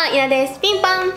稲です。ピンポン。はい、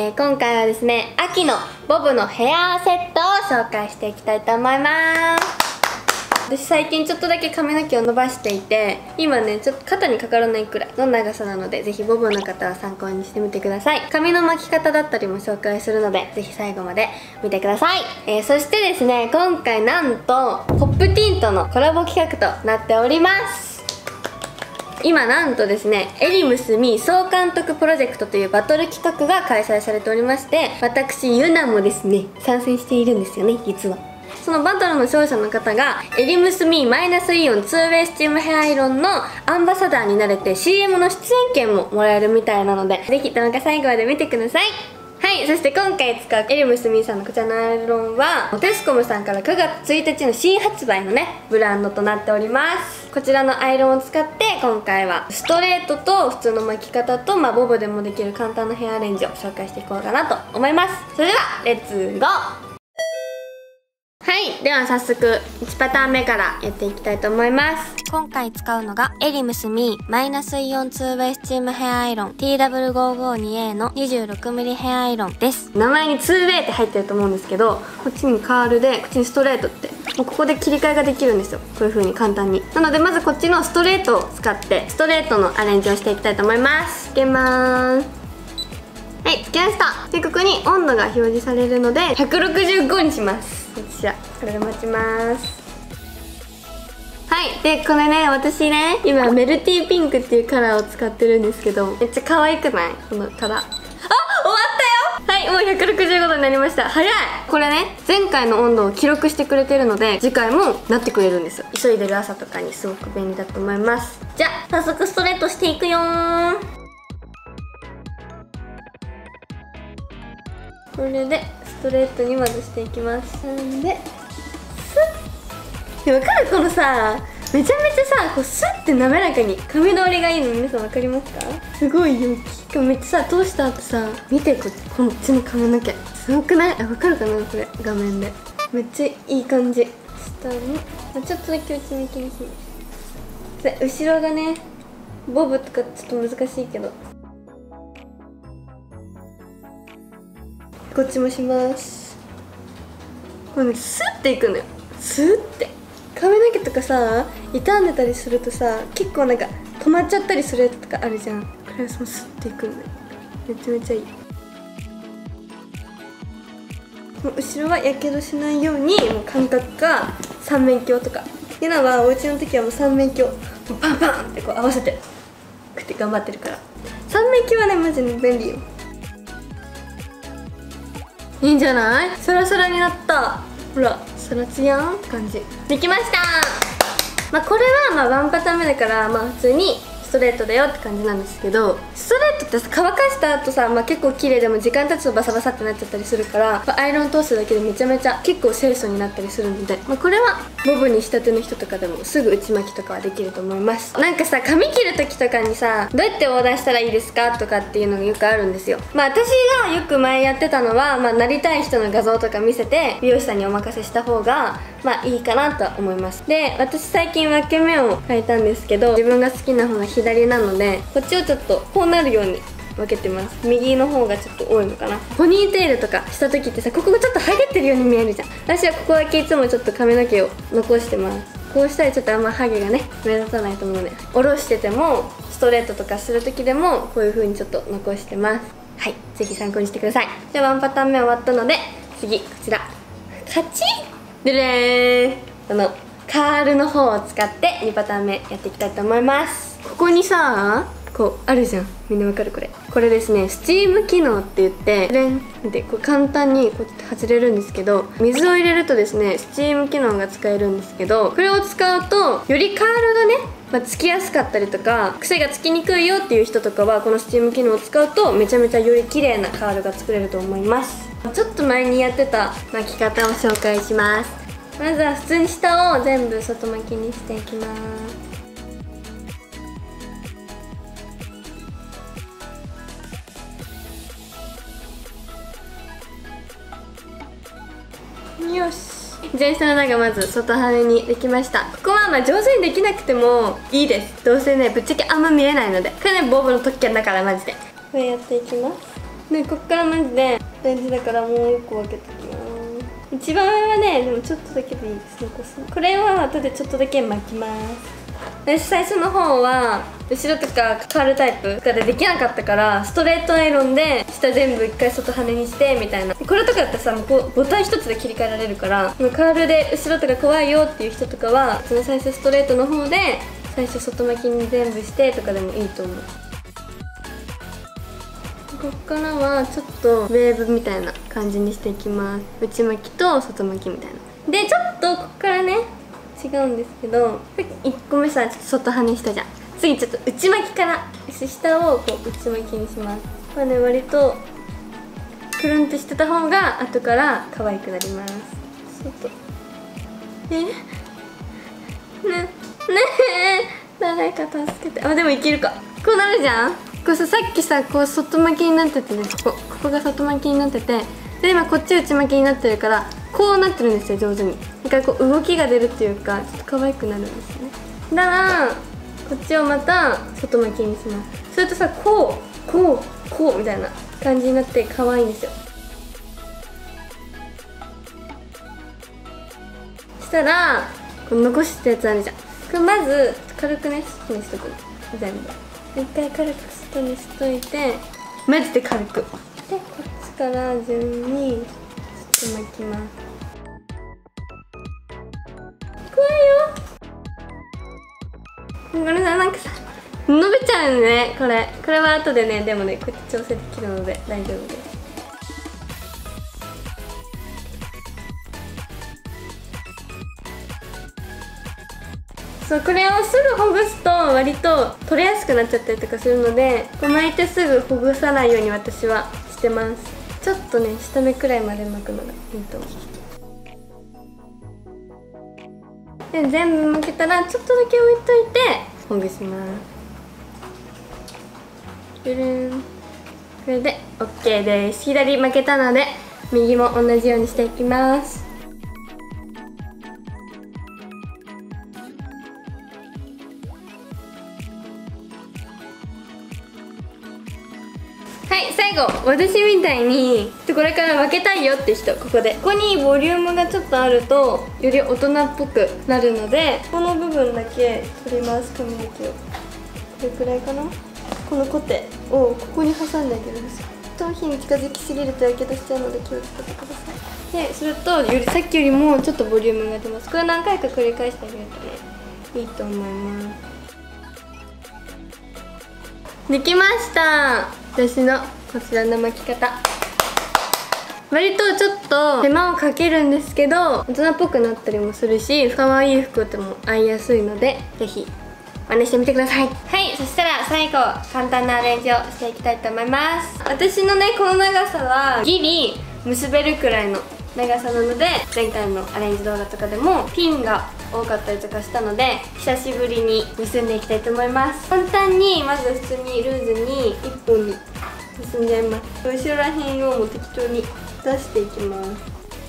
今回はですね、秋のボブのヘアセットを紹介していきたいと思います。私最近ちょっとだけ髪の毛を伸ばしていて、今ねちょっと肩にかからないくらいの長さなので、ぜひボブの方は参考にしてみてください。髪の巻き方だったりも紹介するので、ぜひ最後まで見てください。そしてですね、今回なんとポップティントのコラボ企画となっております。今なんとですね、エリムスミ総監督プロジェクトというバトル企画が開催されておりまして、私ユナもですね参戦しているんですよね。実はそのバトルの勝者の方がエリムスミマイナスイオン 2way スチームヘアアイロンのアンバサダーになれて CM の出演権ももらえるみたいなので、ぜひ動画最後まで見てください。はい、そして今回使うエリムスミさんのこちらのアイロンはテスコムさんから9月1日の新発売のねブランドとなっております。こちらのアイロンを使って今回はストレートと普通の巻き方と、ボブでもできる簡単なヘアアレンジを紹介していこうかなと思います。それではレッツゴー。はい、では早速1パターン目からやっていきたいと思います。今回使うのがエリムスミマイナスイオン 2way スチームヘアアイロン TW552A の 26mm ヘアアイロンです。名前に 2way って入ってると思うんですけど、こっちにカールでこっちにストレートって、もうここで切り替えができるんですよ。こういう風に簡単に。なのでまずこっちのストレートを使ってストレートのアレンジをしていきたいと思います。つけまーす。はい、つけました。でここに温度が表示されるので165にします。こちらこれで待ちます。はい、でこれね、私ね今メルティーピンクっていうカラーを使ってるんですけど、めっちゃ可愛くない？このカラー。あ、終わったよ。はい、もう165度になりました。早い。これね前回の温度を記録してくれてるので、次回もなってくれるんですよ。急いでる朝とかにすごく便利だと思います。じゃあ早速ストレートしていくよー。これでストレートにまずしていきます。んでスッ。わかる？このさ、めちゃめちゃさ、こうスッて滑らかに髪通りがいいの皆さんわかりますか？すごいよ。しかもめっちゃさ、通した後さ、見てこっちの髪の毛すごくない？わかるかな？これ画面でめっちゃいい感じ。下にちょっとだけ内向きにします。で後ろがねボブとかちょっと難しいけど、こっちもします。これねスッていくのよ。スッて髪の毛とかさ傷んでたりするとさ、結構なんか止まっちゃったりするやつとかあるじゃん。これはそのスッていくのよ。めちゃめちゃいい。もう後ろはやけどしないように、もう感覚が三面鏡とか。ユナはお家の時はもう三面鏡もうパンパンってこう合わせてこうやって頑張ってるから、三面鏡はねマジで便利よ。いいんじゃない？サラサラになった。ほらサラツヤンって感じできました。これはワンパターン目だから普通にストレートだよって感じなんですけど、ストレートってさ乾かした後さ、結構綺麗でも時間経つとバサバサってなっちゃったりするから、アイロン通すだけでめちゃめちゃ結構清楚になったりするので、これはボブに仕立ての人とかでもすぐ内巻きとかはできると思います。なんかさ髪切る時とかにさ、どうやってオーダーしたらいいですかとかっていうのがよくあるんですよ。私がよく前やってたのは、なりたい人の画像とか見せて美容師さんにお任せした方がいいかなとは思います。で私最近分け目を変えたんですけど、自分が好きな方が左なのでこっちをちょっとこうなるように分けてます。右の方がちょっと多いのかな。ポニーテールとかした時ってさ、ここがちょっとハゲてるように見えるじゃん。私はここだけいつもちょっと髪の毛を残してます。こうしたらちょっとあんまハゲがね目立たないと思うので、下ろしててもストレートとかする時でもこういう風にちょっと残してます。はい、ぜひ参考にしてください。ではワンパターン目終わったので、次こちらカチッでれー、このカールの方を使って2パターン目やっていきたいと思います。ここにさこうあるじゃん。みんなわかる？これですね、スチーム機能って言って、レンでこう簡単にこうやって外れるんですけど、水を入れるとですねスチーム機能が使えるんですけど、これを使うとよりカールがね、つきやすかったりとか癖がつきにくいよっていう人とかは、このスチーム機能を使うとめちゃめちゃより綺麗なカールが作れると思います。ちょっと前にやってた巻き方を紹介します。まずは普通に下を全部外巻きにしていきます。よし、前下の長まず外羽にできました。ここは上手にできなくてもいいです。どうせねぶっちゃけあんま見えないので。これねボブの特権だからマジで。 これやっていきます。でこっからマジで大事だからもう1個分けていきます。一番上はね、でもちょっとだけでいいです。残す。これは後でちょっとだけ巻きます。私最初の方は後ろとかカールタイプとかでできなかったから、ストレートアイロンで下全部一回外羽にしてみたいな。これとかだってさ、もうこうボタン一つで切り替えられるから、カールで後ろとか怖いよっていう人とかはその最初ストレートの方で最初外巻きに全部してとかでもいいと思う。こっからはちょっとウェーブみたいな感じにしていきます。内巻きと外巻きみたいな。でちょっとこっからね違うんですけど、1個目さちょっと外羽にしたじゃん。次ちょっと内巻きから下をこう内巻きにします。これね割とくるんとしてた方が後から可愛くなります。外ね誰か助けて。あでもいけるか。こうなるじゃん。こうさっきさこう外巻きになっててね、ここが外巻きになってて、で今こっち内巻きになってるからこうなってるんですよ、上手に。だからこう動きが出るっていうかちょっと可愛くなるんですよね。だからこっちをまた外巻きにします。それとさこうみたいな感じになって可愛いんですよ。したらこの残したやつあるじゃん。これまず軽くね外にしとくの全部。一回軽く外にしといて、マジで軽く。でこっちから順に外巻きます。怖いよ。ごめんなさい、なんかさ伸びちゃうね。これは後でね、でもねこうやって調整できるので大丈夫です。そう、これをすぐほぐすと割と取れやすくなっちゃったりとかするので、こう巻いてすぐほぐさないように私はしてます。ちょっとね下目くらいまで巻くのがいいと思う。で全部巻けたらちょっとだけ置いといてほぐします。これで OK です。左巻けたので右も同じようにしていきます。はい、最後私みたいにこれから分けたいよって人、ここにボリュームがちょっとあるとより大人っぽくなるので、この部分だけ取ります。髪の毛をこれくらいかな。このコテをここに挟んであげるんですよ。頭皮に近づきすぎるとやけどしちゃうので気をつけてください。でするとよりさっきよりもちょっとボリュームが出ます。これ何回か繰り返してあげるとねいいと思います。できました。私のこちらの巻き方、割とちょっと手間をかけるんですけど大人っぽくなったりもするし、可愛い服とも合いやすいのでぜひ真似してみてください。はい、そしたら最後簡単なアレンジをしていきたいと思います。私のねこの長さはギリ結べるくらいの長さなので、前回のアレンジ動画とかでもピンが多かったりとかしたので久しぶりに結んでいきたいと思います。簡単にまず普通にルーズに1本に結んじゃいます。後ろらへんをもう適当に出していきます。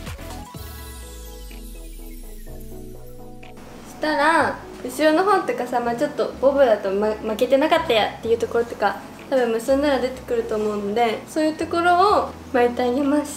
そしたら後ろの方とかさ、ちょっとボブだと、負けてなかったやっていうところとか多分結んだら出てくると思うので、そういうところを巻いてあげます。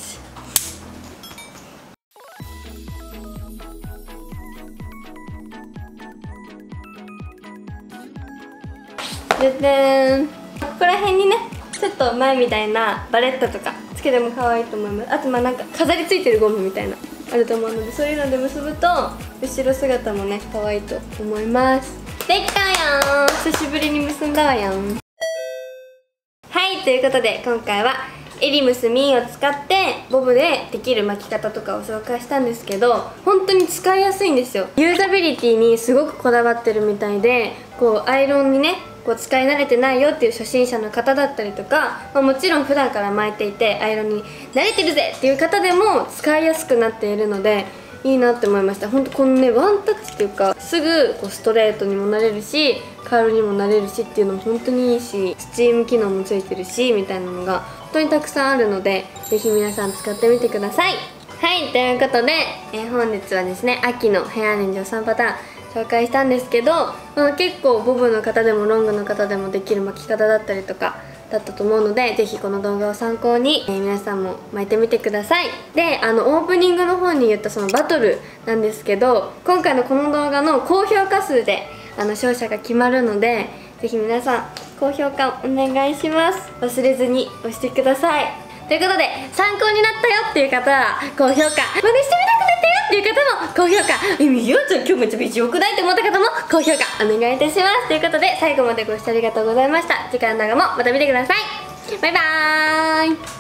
ででん、ここら辺にねちょっと前みたいなバレットとかつけても可愛いと思います。あとなんか飾りついてるゴムみたいなあると思うので、そういうので結ぶと後ろ姿もね可愛いと思います。できたやん。久しぶりに結んだわやん。はい、ということで今回はエリムスミンを使ってボブでできる巻き方とかを紹介したんですけど、本当に使いやすいんですよ。ユーザビリティにすごくこだわってるみたいで、こうアイロンにねこう使い慣れてないよっていう初心者の方だったりとか、もちろん普段から巻いていてアイロンに慣れてるぜっていう方でも使いやすくなっているのでいいなって思いました。本当このねワンタッチっていうか、すぐこうストレートにもなれるしカールにもなれるしっていうのも本当にいいし、スチーム機能もついてるしみたいなのが本当にたくさんあるので、ぜひ皆さん使ってみてください。はい、ということで、本日はですね秋のヘアアレンジを3パターン紹介したんですけど、結構ボブの方でもロングの方でもできる巻き方だったりとかだったと思うので、ぜひこの動画を参考に、皆さんも巻いてみてください。で、オープニングの方に言ったそのバトルなんですけど、今回のこの動画の高評価数で勝者が決まるので、ぜひ皆さん高評価お願いします。忘れずに押してください。ということで、参考になったよっていう方は高評価、真似してみたくなったよっていう方も高評価、みよちゃん今日めっちゃ美人よくないって思った方も高評価お願いいたします。ということで、最後までご視聴ありがとうございました。次回の動画もまた見てください。バイバーイ。